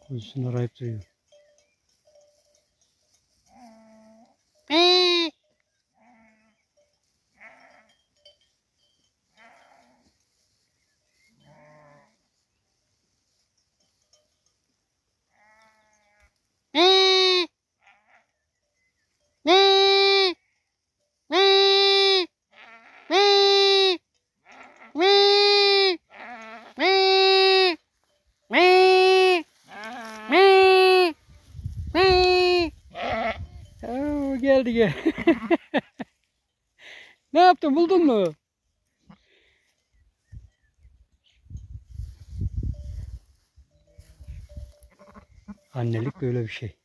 Kuzusunu arayıp duruyor. Geldi gel. Ne yaptın, buldun mu? Annelik böyle bir şey.